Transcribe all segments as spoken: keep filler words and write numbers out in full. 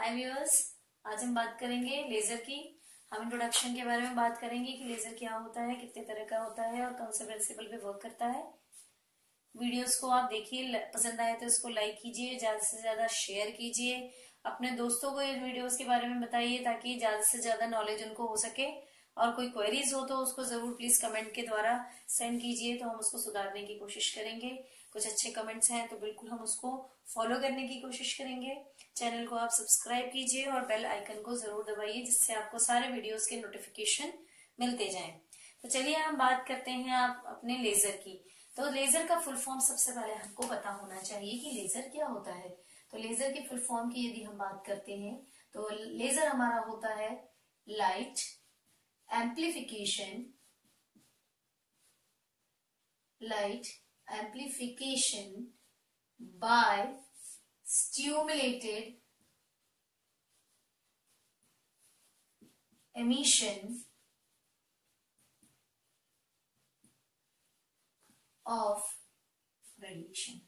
हाय viewers, आज हम बात करेंगे लेजर की। हम इंट्रोडक्शन के बारे में बात करेंगे कि लेजर क्या होता है, कितने तरह का होता है और कौन से प्रिंसिपल पे वर्क करता है। वीडियोस को आप देखिए, पसंद आए तो इसको लाइक कीजिए, ज्यादा से ज्यादा शेयर कीजिए, अपने दोस्तों को इन वीडियोस के बारे में बताइए ताकि ज्यादा से ज्यादा नॉलेज उनको हो सके। और कोई क्वेरीज हो तो उसको जरूर प्लीज कमेंट के द्वारा सेंड कीजिए, तो हम उसको सुधारने की कोशिश करेंगे। कुछ अच्छे कमेंट्स हैं तो बिल्कुल हम उसको फॉलो करने की कोशिश करेंगे। चैनल को आप सब्सक्राइब कीजिए और बेल आइकन को जरूर दबाइए, जिससे आपको सारे वीडियोस के नोटिफिकेशन मिलते जाएं। तो चलिए हम बात करते हैं आप अपने लेजर की। तो लेजर का फुल फॉर्म सबसे पहले हमको पता होना चाहिए कि लेजर क्या होता है। तो लेजर की फुल फॉर्म की यदि हम बात करते हैं तो लेजर हमारा होता है light amplification light amplification by stimulated emission of radiation।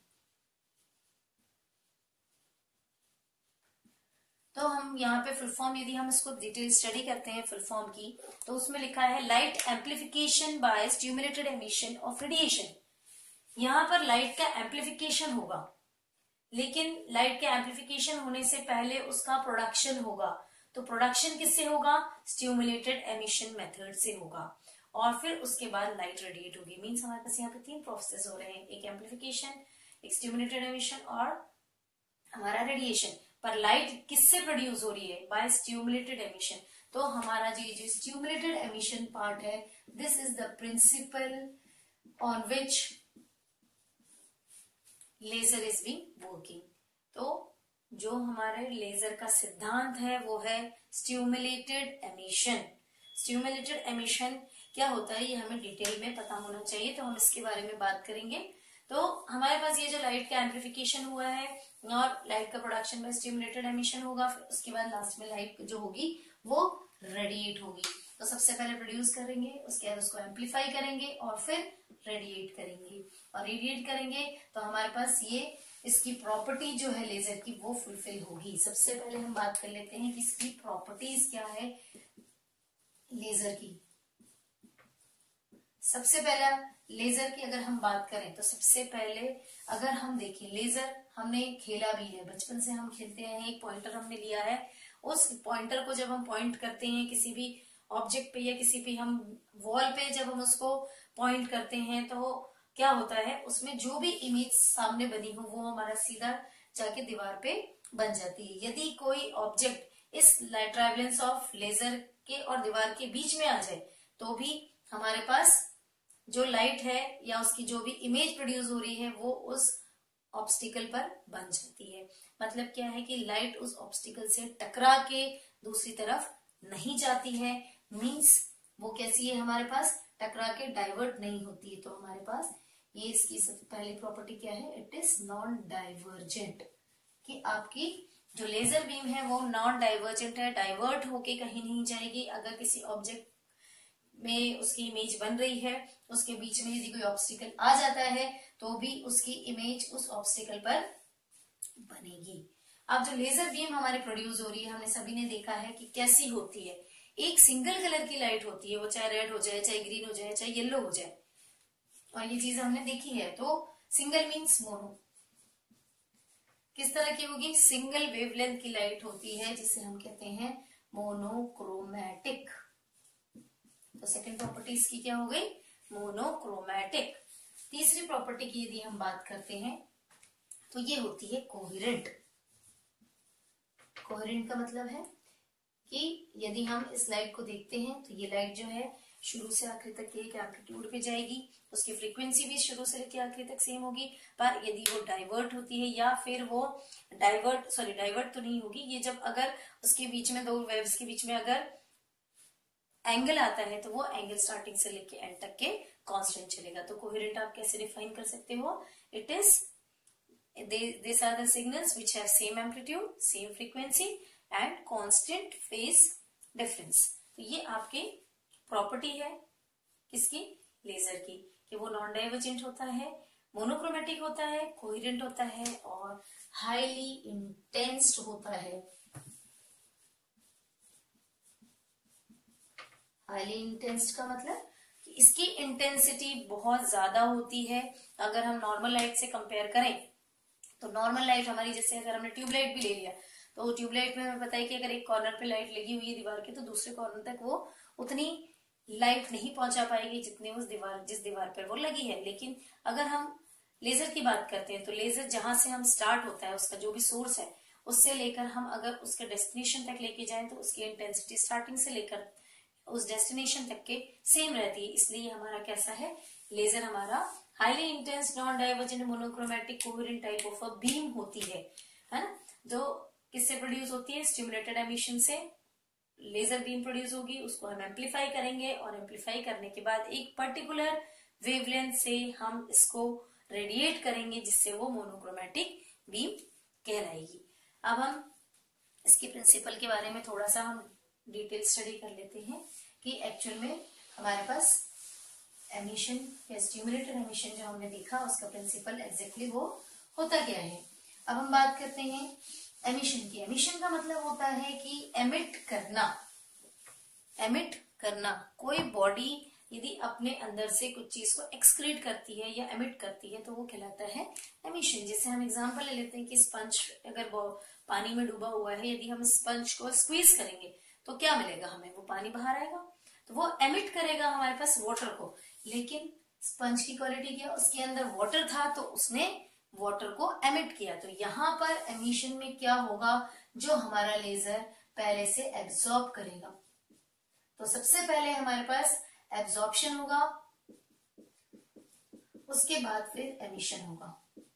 तो हम यहाँ पे फुल फॉर्म यदि हम इसको डिटेल स्टडी करते हैं फुल फॉर्म की, तो उसमें लिखा है light amplification by stimulated emission of radiation. यहाँ पर लाइट का एम्प्लीफिकेशन होगा, लेकिन लाइट के एम्प्लीफिकेशन होने से पहले उसका प्रोडक्शन होगा। तो प्रोडक्शन किससे होगा? स्टिमुलेटेड एमिशन मेथड से होगा। और फिर उसके बाद लाइट रेडिएट होगी। मींस हमारे पास यहाँ पे तीन प्रोसेस हो रहे हैं, एक एम्प्लीफिकेशन, एक स्टिमुलेटेड एमिशन और हमारा रेडिएशन। पर लाइट किससे प्रोड्यूस हो रही है? By stimulated emission. तो हमारा जो जो स्टिमुलेटेड एमिशन पार्ट है, this is the principle on which laser is being working. तो जो हमारे लेजर का सिद्धांत है वो है स्टिमुलेटेड एमिशन। स्टिमुलेटेड एमिशन क्या होता है ये हमें डिटेल में पता होना चाहिए, तो हम इसके बारे में बात करेंगे। तो हमारे पास ये जो लाइट का एम्प्लीफिकेशन हुआ है और लाइट का प्रोडक्शन बाय स्टिमुलेटेड एमिशन होगा, फिर उसके बाद लास्ट में लाइट जो होगी वो रेडिएट होगी। तो सबसे पहले प्रोड्यूस करेंगे, उसके बाद उसको एम्पलीफाई करेंगे और फिर रेडिएट करेंगे। और रेडिएट करेंगे तो हमारे पास ये इसकी प्रॉपर्टी जो है लेजर की वो फुलफिल होगी। सबसे पहले हम बात कर लेते हैं कि इसकी प्रॉपर्टीज क्या है लेजर की। सबसे पहला लेजर की अगर हम बात करें तो सबसे पहले अगर हम देखें, लेजर हमने खेला भी है, बचपन से हम खेलते हैं। एक पॉइंटर हमने लिया है, उस पॉइंटर को जब हम पॉइंट करते हैं किसी भी ऑब्जेक्ट पे या किसी भी हम वॉल पे जब हम उसको पॉइंट करते हैं तो क्या होता है, उसमें जो भी इमेज सामने बनी हो वो हमारा सीधा जाके दीवार पे बन जाती है। यदि कोई ऑब्जेक्ट इस ट्रैवलेंस ऑफ लेजर के और दीवार के बीच में आ जाए तो भी हमारे पास जो लाइट है या उसकी जो भी इमेज प्रोड्यूस हो रही है वो उस ऑब्स्टिकल पर बन जाती है। मतलब क्या है कि लाइट उस ऑब्स्टिकल से टकरा के दूसरी तरफ नहीं जाती है। मींस वो कैसी है, हमारे पास टकरा के डाइवर्ट नहीं होती है। तो हमारे पास ये इसकी सबसे पहली प्रॉपर्टी क्या है, इट इज नॉन डाइवर्जेंट। कि आपकी जो लेजर बीम है वो नॉन डाइवर्जेंट है, डाइवर्ट होके कहीं नहीं जाएगी। अगर किसी ऑब्जेक्ट में उसकी इमेज बन रही है, उसके बीच में यदि कोई ऑब्स्टिकल आ जाता है तो भी उसकी इमेज उस ऑब्स्टिकल पर बनेगी। अब जो लेजर बीम हमारी प्रोड्यूस हो रही है, हमने सभी ने देखा है कि कैसी होती है। एक सिंगल कलर की लाइट होती है, वो चाहे रेड हो जाए, चाहे ग्रीन हो जाए, चाहे येलो हो जाए, और ये चीज हमने देखी है। तो सिंगल मीन्स मोनो। किस तरह की होगी? सिंगल वेवलेंथ की लाइट होती है, जिसे हम कहते हैं मोनोक्रोमैटिक। तो सेकंड प्रॉपर्टी इसकी क्या हो गई? मोनोक्रोमैटिक। तीसरी प्रॉपर्टी की यदि हम बात करते हैं तो ये होती है कोहेरेंट। कोहेरेंट का मतलब है कि यदि हम इस लाइट को देखते हैं तो ये लाइट जो है शुरू से आखिर तक एक एम्पलीट्यूड पे जाएगी, उसकी फ्रीक्वेंसी भी शुरू से लेकर आखिर तक सेम होगी। पर यदि वो डाइवर्ट होती है या फिर वो डाइवर्ट सॉरी डाइवर्ट तो नहीं होगी, ये जब अगर उसके बीच में दो वेव्स के बीच में अगर एंगल आता है तो वो एंगल स्टार्टिंग से लेके एंड तक के कांस्टेंट चलेगा। तो कोहेरेंट आप कैसे डिफाइन कर सकते हो? It is these are the signals which have same amplitude, same frequency and constant phase difference। तो ये आपकी प्रॉपर्टी है किसकी? लेजर की, कि वो नॉन डाइवर्जेंट होता है, मोनोक्रोमेटिक होता है, कोहेरेंट होता है और हाईली इंटेंस्ड होता है। हाईली इंटेंस का मतलब कि इसकी इंटेंसिटी बहुत ज्यादा होती है। अगर हम नॉर्मल लाइट से कंपेयर करें तो नॉर्मल लाइट हमारी, जैसे अगर हमने ट्यूबलाइट भी ले लिया तो ट्यूबलाइट में हमें पता है कि अगर एक कॉर्नर पे लाइट लगी हुई है दीवार के तो दूसरे कॉर्नर तक वो उतनी लाइट नहीं पहुंचा पाएगी जितनी उस दीवार जिस दीवार पर वो लगी है। लेकिन अगर हम लेजर की बात करते हैं तो लेजर जहां से हम स्टार्ट होता है, उसका जो भी सोर्स है, उससे लेकर हम अगर उसके डेस्टिनेशन तक लेके जाएं तो उसकी इंटेंसिटी स्टार्टिंग से लेकर उस डेस्टिनेशन तक के सेम रहती है। इसलिए हमारा कैसा है, लेजर हमारा highly intense non divergent monochromatic coherent type of a beam होती है, है ना, जो किससे प्रोड्यूस होती है, स्टिमुलेटेड एमिशन से लेजर बीम प्रोड्यूस होगी। उसको हम एम्पलीफाई करेंगे और एम्पलीफाई करने के बाद एक पर्टिकुलर वेवलेंथ से हम इसको रेडिएट करेंगे जिससे वो मोनोक्रोमैटिक बीम कहलाएगी। अब हम इसके प्रिंसिपल के बारे में थोड़ा सा हम डिटेल स्टडी कर लेते हैं कि एक्चुअल में हमारे पास एमिशन या स्टिमुलेटेड एमिशन जो हमने देखा उसका प्रिंसिपल एग्जैक्टली वो होता क्या है। अब हम बात करते हैं एमिशन की। एमिशन का मतलब होता है कि एमिट करना। एमिट करना, कोई बॉडी यदि अपने अंदर से कुछ चीज को एक्सक्रीट करती है या एमिट करती है तो वो कहलाता है एमिशन। जैसे हम एग्जांपल ले लेते हैं कि स्पंज अगर पानी में डूबा हुआ है, यदि हम स्पंज को स्क्वीज करेंगे तो क्या मिलेगा हमें, वो पानी बाहर आएगा, तो वो एमिट करेगा हमारे पास वाटर को। लेकिन स्पंज की क्वालिटी क्या, उसके अंदर वाटर था तो उसने वाटर को एमिट किया। तो यहाँ पर एमिशन में क्या होगा, जो हमारा लेजर पहले से एब्जॉर्ब करेगा। तो सबसे पहले हमारे पास एब्जॉर्प्शन होगा, उसके बाद फिर एमिशन होगा।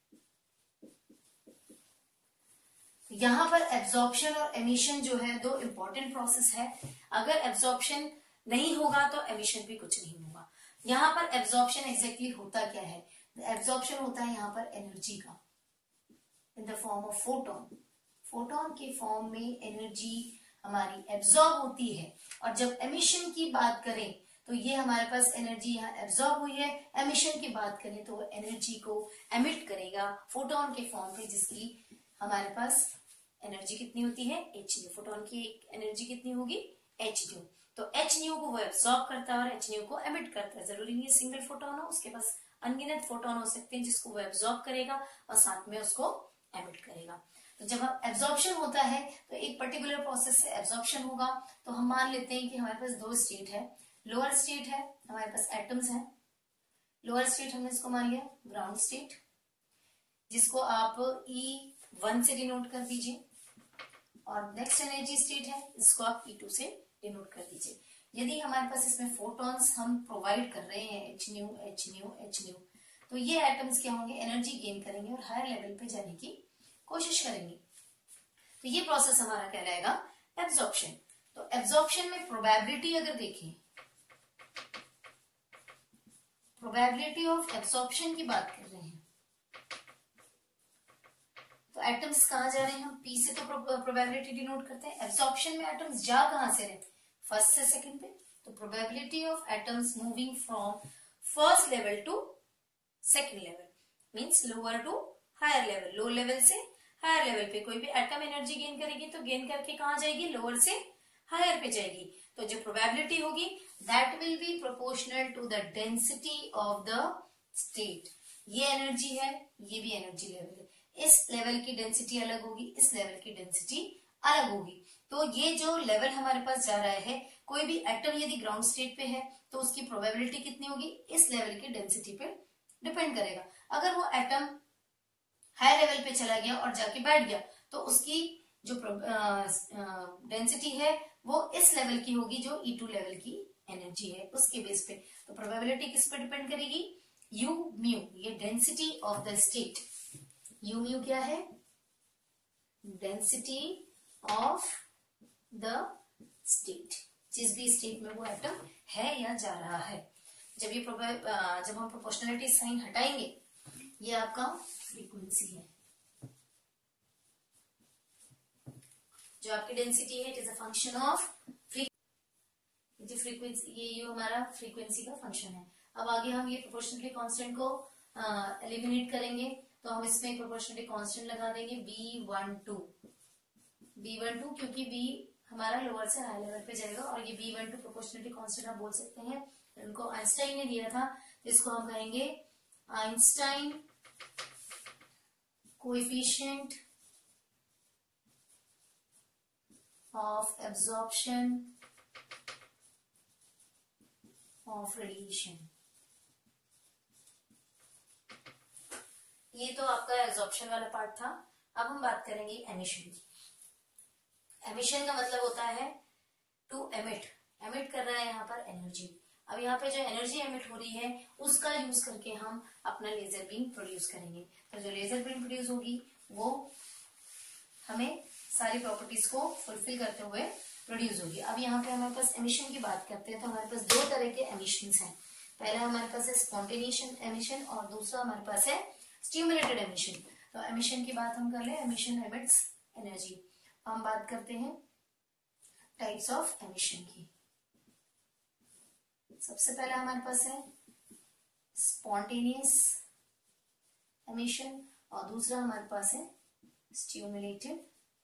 यहाँ पर एब्जॉर्प्शन और एमिशन जो है दो इंपॉर्टेंट प्रोसेस है। अगर एब्जॉर्प्शन नहीं होगा तो एमिशन भी कुछ नहीं होगा। यहाँ पर एब्जॉर्प्शन एग्जैक्टली होता क्या है, एब्जॉर्प्शन होता है यहाँ पर एनर्जी का in the form of photon. Photon के फॉर्म में एनर्जी हमारी एब्जॉर्ब होती है। और जब एमिशन की बात करें तो ये हमारे पास एनर्जी यहाँ एब्जॉर्ब हुई है। एमिशन की बात करें तो वो एनर्जी को एमिट करेगा फोटोन के फॉर्म पे, जिसकी हमारे पास एनर्जी कितनी होती है, एच न्यू। फोटोन की एनर्जी कितनी होगी, एच न्यू। तो एच न्यू को वो एब्जॉर्ब करता है और एच न्यू को एमिट करता है। जरूरी नहीं है सिंगल फोटोन हो, उसके पास अनगिनत फोटोन हो सकते हैं जिसको वो एब्जॉर्ब करेगा और साथ में उसको एमिट करेगा। तो जब हम एब्जॉर्प्शन होता है तो एक पर्टिकुलर प्रोसेस से एब्जॉर्प्शन होगा। तो हम मान लेते हैं कि हमारे पास दो स्टेट है। लोअर स्टेट है, हमारे पास एटम्स है। लोअर स्टेट हमने इसको मान लिया ग्राउंड स्टेट, जिसको आप ई वन से डिनोट कर दीजिए। और नेक्स्ट एनर्जी स्टेट है, इसको आप ई टू से डिनोट कर दीजिए। यदि हमारे पास इसमें फोटॉन्स हम प्रोवाइड कर रहे हैं, H nu H nu H nu, तो ये एटम्स क्या होंगे, एनर्जी गेन करेंगे और हायर लेवल पे जाने की कोशिश करेंगे। तो ये प्रोसेस हमारा कहलाएगा एब्जॉर्प्शन। तो एब्जॉर्प्शन में प्रोबेबिलिटी अगर देखें, प्रोबेबिलिटी ऑफ एब्जॉर्प्शन की बात कर रहे हैं तो एटम्स कहां जा रहे हैं, हम पी से तो प्रोबेबिलिटी डिनोट करते हैं। एब्जॉर्प्शन में एटम्स जा कहां से रहे, फर्स्ट से सेकंड पे। तो probability of atoms moving from first level to second level means lower to higher level. Low level से हायर लेवल पे कोई भी एटम एनर्जी गेन करेगी तो गेन करके कहां जाएगी, लोअर से हायर पे जाएगी। तो जो प्रोबेबिलिटी होगी that will be proportional to the density of the state. ये एनर्जी है, ये भी एनर्जी लेवल है। इस लेवल की डेंसिटी अलग होगी, इस लेवल की डेंसिटी अलग होगी। तो ये जो लेवल हमारे पास जा रहा है, कोई भी एटम यदि ग्राउंड स्टेट पे है तो उसकी प्रोबेबिलिटी कितनी होगी, इस लेवल की डेंसिटी पे डिपेंड करेगा। अगर वो एटम हाई लेवल पे चला गया और जाके बैठ गया तो उसकी जो डेंसिटी है वो इस लेवल की होगी जो ई टू लेवल की एनर्जी है, उसके बेस पे। तो प्रोबेबिलिटी किस पे डिपेंड करेगी, यू म्यू, ये density of the state. U mu क्या है, डेंसिटी ऑफ द स्टेट, जिस भी स्टेट में वो एटम है या जा रहा है। जब ये जब हम प्रोपोर्शनलिटी साइन हटाएंगे, ये आपका फ्रीक्वेंसी है, जो आपकी डेंसिटी है, it is a function of frequency. ये ये हमारा फ्रीक्वेंसी का फंक्शन है। अब आगे हम ये प्रोपोर्शनलिटी कांस्टेंट को एलिमिनेट करेंगे तो हम इसमें प्रोपोर्शनलिटी कांस्टेंट लगा देंगे B one two B one two क्योंकि बी हमारा लोअर से हाई लेवल पे जाएगा। और ये B one two proportionality constant आप बोल सकते हैं, इनको आइंस्टाइन ने दिया था, इसको हम कहेंगे Einstein coefficient of absorption of radiation. ये तो आपका एब्जॉर्प्शन वाला पार्ट था। अब हम बात करेंगे एमिशन की। एमिशन का मतलब होता है टू एमिट, एमिट कर रहा है यहाँ पर एनर्जी। अब यहाँ पे जो एनर्जी एमिट हो रही है उसका यूज करके हम अपना लेजर बीम प्रोड्यूस करेंगे। तो जो लेजर बीम प्रोड्यूस होगी वो हमें सारी प्रॉपर्टीज को फुलफिल करते हुए प्रोड्यूस होगी। अब यहाँ पे हमारे पास एमिशन की बात करते हैं तो हमारे पास दो तरह के एमिशंस हैं। पहला हमारे पास है स्पॉन्टेनियस एमिशन और दूसरा हमारे पास है स्टिमुलेटेड एमिशन। तो एमिशन की बात हम कर ले, एमिशन एमिट्स एनर्जी। हम बात करते हैं टाइप्स ऑफ एमिशन की। सबसे पहला हमारे पास है स्पॉन्टेनियस एमिशन और दूसरा हमारे पास है स्टिमुलेटेड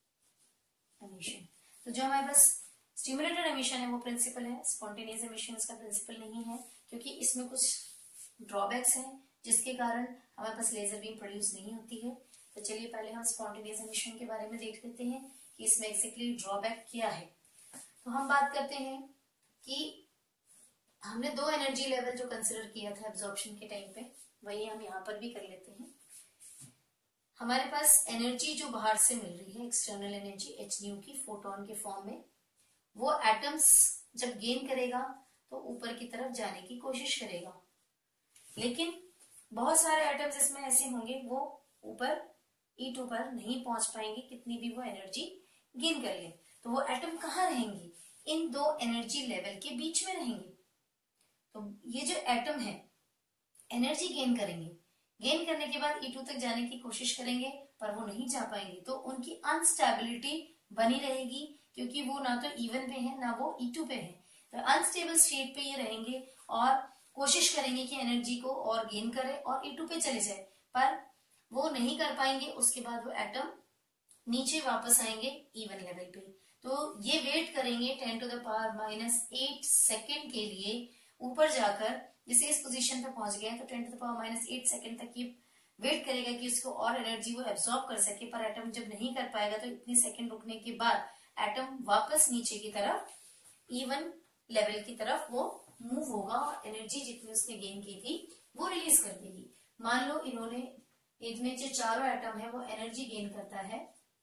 एमिशन। तो जो हमारे पास स्टिमुलेटेड एमिशन है वो प्रिंसिपल है, स्पॉन्टेनियस एमिशन इसका प्रिंसिपल नहीं है, क्योंकि इसमें कुछ ड्रॉबैक्स हैं जिसके कारण हमारे पास लेजर बीम प्रोड्यूस नहीं होती है। तो चलिए पहले हम स्पॉन्टेनियस एमिशन के बारे में देख लेते हैं कि इसमें एक्जेक्टली ड्रॉबैक क्या है। तो हम बात करते हैं कि हमने दो एनर्जी लेवल जो कंसिडर किया था एब्जॉर्प्शन के टाइम पे, वही हम यहाँ पर भी कर लेते हैं। हमारे पास एनर्जी जो बाहर से मिल रही है, एक्सटर्नल एनर्जी एच न्यू की फोटोन के फॉर्म में, वो एटम्स जब गेन करेगा तो ऊपर की तरफ जाने की कोशिश करेगा, लेकिन बहुत सारे एटम्स इसमें ऐसे होंगे वो ऊपर ई टू पर नहीं पहुंच पाएंगे कितनी भी वो एनर्जी गेन कर ले। तो वो एटम कहाँ रहेंगे? इन दो एनर्जी लेवल के बीच में रहेंगे। तो ये जो एटम है एनर्जी गेन करेंगे, गेन करने के बाद ई टू तक जाने की कोशिश करेंगे पर वो नहीं जा पाएंगे, तो उनकी अनस्टेबिलिटी बनी रहेगी, क्योंकि वो ना तो इवन पे है ना वो ई टू पे है। तो अनस्टेबल स्टेट पे ये रहेंगे और कोशिश करेंगे कि एनर्जी को और गेन करे और ई टू पे चले जाए, पर वो नहीं कर पाएंगे। उसके बाद वो एटम नीचे वापस आएंगे इवन लेवल पे। तो ये वेट करेंगे ten to the power minus eight second के लिए, ऊपर जाकर जैसे इस पोजीशन पे पहुंच गया तो ten to the power minus eight second तक ये वेट करेगा कि उसको और एनर्जी वो एब्सॉर्ब कर सके, पर एटम जब नहीं कर पाएगा तो इतनी सेकेंड रुकने के बाद एटम वापस नीचे की तरफ इवन लेवल की तरफ वो मूव होगा और एनर्जी जितनी उसने गेन की थी वो रिलीज कर देगी। मान लो इन्होंने इनमें जो चारों एटम है वो एनर्जी गेन करता है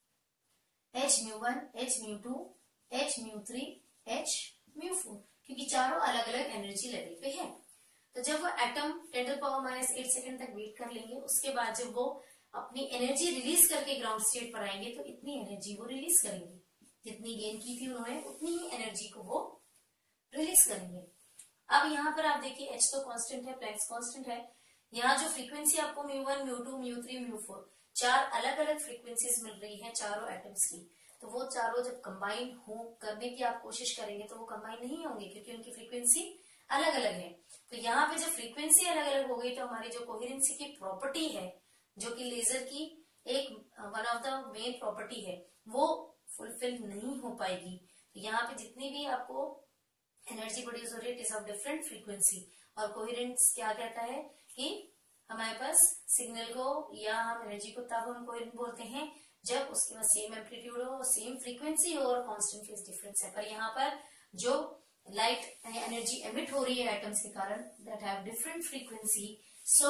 H mu one, H mu two, H mu three, H mu four, क्योंकि चारों अलग अलग एनर्जी लेवल पे है। तो जब वो atom ten to the power minus eight second तक वेट कर लेंगे, उसके बाद जब वो अपनी एनर्जी रिलीज करके ग्राउंड स्टेट पर आएंगे तो इतनी एनर्जी वो रिलीज करेंगे, जितनी गेन की थी उन्होंने उतनी ही एनर्जी को वो रिलीज करेंगे। अब यहाँ पर आप देखिए एच तो कांस्टेंट है, प्लैंक्स कांस्टेंट है। यहाँ जो फ्रीक्वेंसी आपको mu one, mu two, mu three, mu four, चार अलग अलग फ्रीक्वेंसीज मिल रही है चारों एटम्स की। तो वो चारों जब कंबाइन हो करने की आप कोशिश करेंगे तो वो कंबाइन नहीं होंगे, क्योंकि उनकी फ्रीक्वेंसी अलग अलग है। तो यहाँ पे जब फ्रीक्वेंसी अलग अलग हो गई तो हमारी जो कोहेरेंसी की प्रॉपर्टी है, जो कि लेजर की एक one of the main property है, वो फुलफिल नहीं हो पाएगी। तो यहाँ पे जितनी भी आपको एनर्जी प्रोड्यूस हो रही है it is of different frequency. और कोहेरेंस क्या कहता है कि हमारे पास सिग्नल को या हम एनर्जी को तब हम कोहेरेंट बोलते हैं जब उसके पास सेम एम्पलीट्यूड हो, सेम फ्रीक्वेंसी हो और कांस्टेंट फेज डिफरेंस है। पर यहाँ पर जो लाइट एनर्जी एमिट हो रही है एटम्स के कारण that have different frequency, so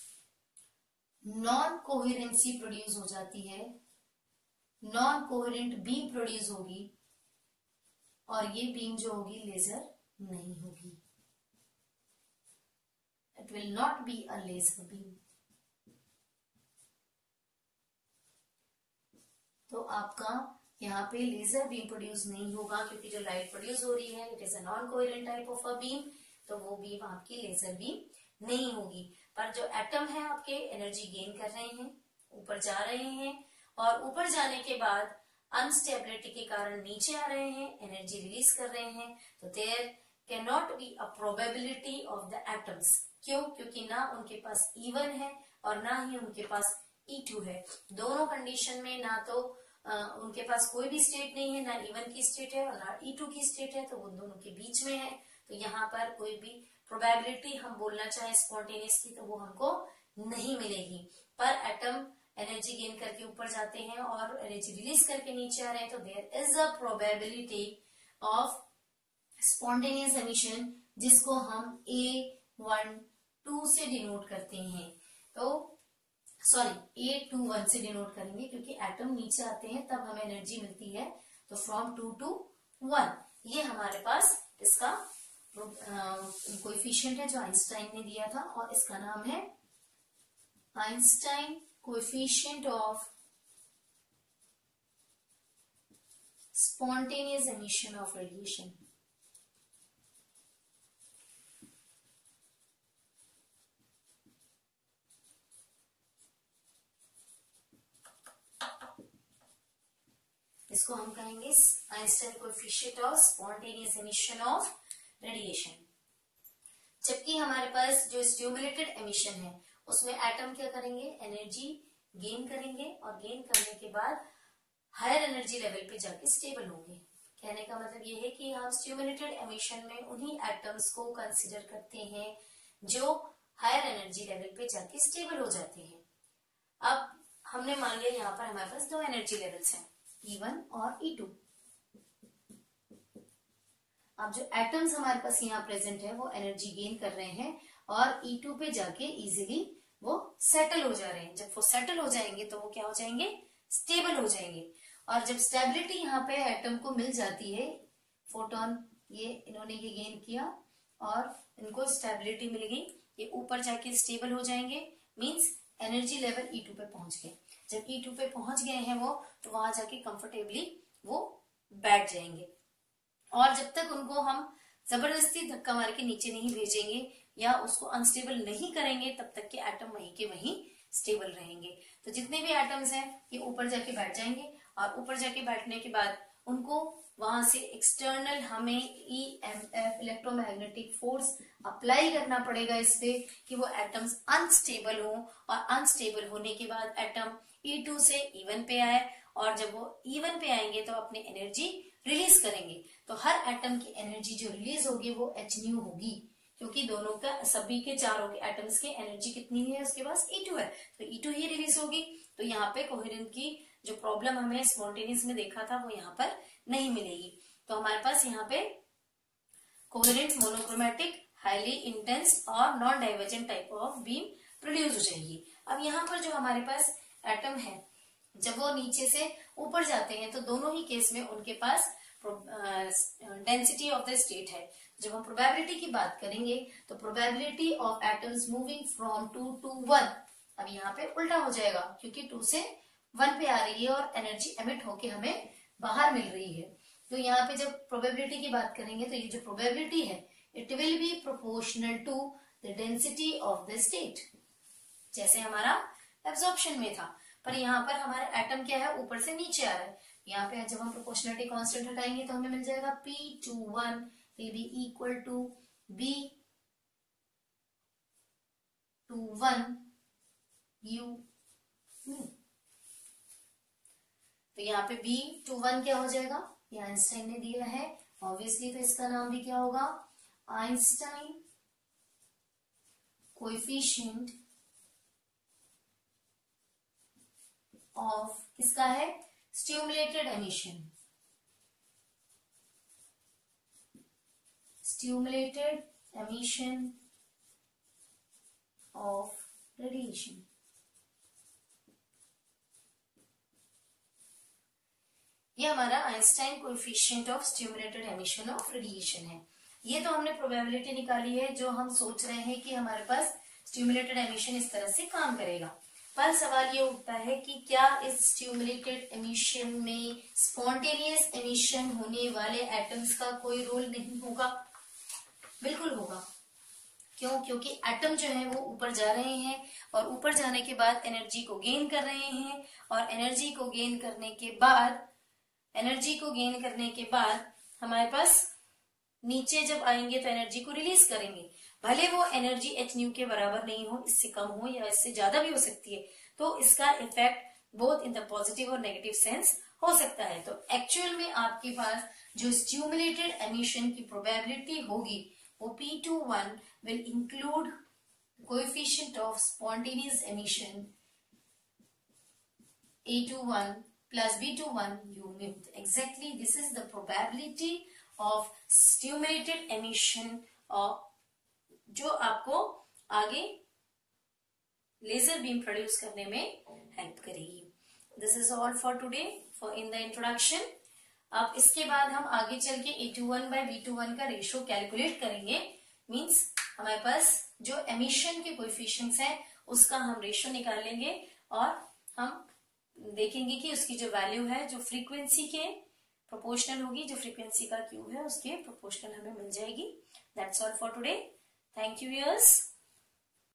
non coherency produce हो जाती है, नॉन कोहेरेंट बीम प्रोड्यूस होगी और ये बीम जो होगी लेजर नहीं होगी। It will not be a laser beam. तो आपका यहाँ पे लेजर बीम प्रोड्यूस नहीं होगा, क्योंकि जो लाइट प्रोड्यूस हो रही है it is a non coherent type of a beam, तो वो बीम आपकी लेजर बीम नहीं होगी। पर जो एटम है आपके एनर्जी गेन कर रहे हैं, ऊपर जा रहे हैं और ऊपर जाने के बाद अनस्टेबिलिटी के कारण नीचे आ रहे हैं, एनर्जी रिलीज कर रहे हैं, तो there can not be a probability of the atoms. क्यों? क्योंकि ना उनके पास ई वन है और ना ही उनके पास ई टू है। दोनों कंडीशन में ना तो उनके पास कोई भी स्टेट नहीं है, ना ई वन की स्टेट है और ना ई टू की स्टेट है, तो वो दोनों के बीच में है। तो यहाँ पर कोई भी प्रोबेबिलिटी हम बोलना चाहें स्पॉन्टेनियस की तो वो हमको नहीं मिलेगी। पर एटम एनर्जी गेन करके ऊपर जाते हैं और एनर्जी रिलीज करके नीचे आ रहे हैं, तो there is a probability of spontaneous emission, जिसको हम ए वन टू से डिनोट करते हैं। तो सॉरी ए टू वन से डिनोट करेंगे, क्योंकि एटम नीचे आते हैं तब हमें एनर्जी मिलती है। तो फ्रॉम टू टू वन, ये हमारे पास इसका कोएफिशिएंट है जो आइंस्टाइन ने दिया था, और इसका नाम है Einstein coefficient of spontaneous emission of radiation. इसको हम कहेंगे Einstein coefficient of spontaneous emission of radiation. जबकि हमारे पास जो स्टिमुलेटेड एमिशन है उसमें एटम क्या करेंगे, एनर्जी गेन करेंगे और गेन करने के बाद हायर एनर्जी लेवल पे जाके स्टेबल होंगे। कहने का मतलब ये है कि हम स्टिमुलेटेड एमिशन में उन्हीं एटम्स को कंसीडर करते हैं जो हायर एनर्जी लेवल पे जाके स्टेबल हो जाते हैं। अब हमने मान लिया यहाँ पर हमारे पास दो एनर्जी लेवल्स हैं, ई वन और ई टू। अब जो एटम्स हमारे पास यहाँ प्रेजेंट है वो एनर्जी गेन कर रहे हैं और ई टू पे जाके इजीली वो सेटल हो जा रहे हैं। जब वो सेटल हो जाएंगे तो वो क्या हो जाएंगे, स्टेबल हो जाएंगे। और जब स्टेबिलिटी यहाँ पे एटम को मिल जाती है, फोटोन ये इन्होंने ये गेन किया और इनको स्टेबिलिटी मिल गई, ये ऊपर जाके स्टेबल हो जाएंगे, means energy level E two पे पहुंच गए। जब ई टू पे पहुंच गए हैं वो, तो वहां जाके कंफर्टेबली वो बैठ जाएंगे। और जब तक उनको हम जबरदस्ती धक्का मार के नीचे नहीं भेजेंगे या उसको अनस्टेबल नहीं करेंगे, तब तक के एटम वहीं के वहीं स्टेबल रहेंगे। तो जितने भी एटम्स हैं ये ऊपर जाके बैठ जाएंगे और ऊपर जाके बैठने के बाद उनको वहां से एक्सटर्नल हमें E M F electromagnetic force apply करना पड़ेगा इस पे कि वो एटम्स अनस्टेबल हो, और अनस्टेबल होने के बाद एटम ई टू से ई वन पे आए, और जब वो ई वन पे आएंगे तो अपनी एनर्जी रिलीज करेंगे। तो हर एटम की एनर्जी जो रिलीज होगी वो एच न्यू होगी, क्योंकि दोनों का सभी के चारों के एटम्स की एनर्जी कितनी है, उसके पास ई टू है, तो ई टू ही रिलीज होगी। तो यहाँ पे कोहेरेंट की जो प्रॉब्लम हमें स्पॉन्टेनियस में देखा था वो यहाँ पर नहीं मिलेगी। तो हमारे पास यहाँ पे कोहेरेंट, मोनोक्रोमैटिक, हाईली इंटेंस और non divergent type of beam produce हो जाएगी। अब यहाँ पर जो हमारे पास एटम है, जब वो नीचे से ऊपर जाते हैं तो दोनों ही केस में उनके पास डेंसिटी ऑफ द स्टेट है। जब हम प्रोबेबिलिटी की बात करेंगे तो probability of atoms moving from two to one, अब यहाँ पे उल्टा हो जाएगा क्योंकि टू से वन पे आ रही है और एनर्जी एमिट होके हमें बाहर मिल रही है। तो यहाँ पे जब प्रोबेबिलिटी की बात करेंगे तो ये जो प्रोबेबिलिटी है it will be proportional to the density of the state, जैसे हमारा एब्जॉर्प्शन में था। पर यहाँ पर हमारा एटम क्या है, ऊपर से नीचे आ रहा है। यहाँ पे जब हम प्रोपोर्शनलिटी कांस्टेंट हटाएंगे तो हमें मिल जाएगा P two one will be equal to B two one U। तो यहाँ पे B टू वन क्या हो जाएगा, ये आइंस्टाइन ने दिया है ऑब्वियसली, तो इसका नाम भी क्या होगा, आइंस्टाइन कोएफिशिएंट ऑफ, किसका है, stimulated emission, stimulated emission of radiation. ये हमारा Einstein coefficient of stimulated emission of radiation है। ये तो हमने प्रोबेबिलिटी निकाली है जो हम सोच रहे हैं कि हमारे पास स्टिमुलेटेड एमिशन इस तरह से काम करेगा। पर सवाल ये उठता है कि क्या इस स्टिमुलेटेड एमिशन में स्पॉन्टेनियस एमिशन होने वाले एटम्स का कोई रोल नहीं होगा? बिल्कुल होगा। क्यों? क्योंकि एटम जो है वो ऊपर जा रहे हैं और ऊपर जाने के बाद एनर्जी को गेन कर रहे हैं, और एनर्जी को गेन करने के बाद एनर्जी को गेन करने के बाद हमारे पास नीचे जब आएंगे तो एनर्जी को रिलीज करेंगे। भले वो एनर्जी एच न्यू के बराबर नहीं हो, इससे कम हो या इससे ज्यादा भी हो सकती है, तो इसका effect both in the positive और नेगेटिव सेंस हो सकता है। तो एक्चुअल में आपके पास जो स्टिमुलेटेड एमिशन की प्रोबेबिलिटी होगी वो P two one will include coefficient of spontaneous emission A twenty-one plus B twenty-one u mu. Exactly, this is the probability of stimulated emission of जो आपको आगे लेजर बीम प्रोड्यूस करने में help करेगी। This is all for today for in the introduction. अब इसके बाद हम आगे चल के A twenty-one bye B twenty-one का रेशो कैलकुलेट करेंगे। मींस हमारे पास जो एमिशन के कोएफिशिएंट्स हैं उसका हम रेशो निकालेंगे और हम देखेंगे कि उसकी जो वैल्यू है जो फ्रीक्वेंसी के प्रोपोर्शनल होगी, जो फ्रीक्वेंसी का क्यूब है उसके प्रोपोर्शनल हमें मिल जाएगी। That's all for today. Thank you viewers.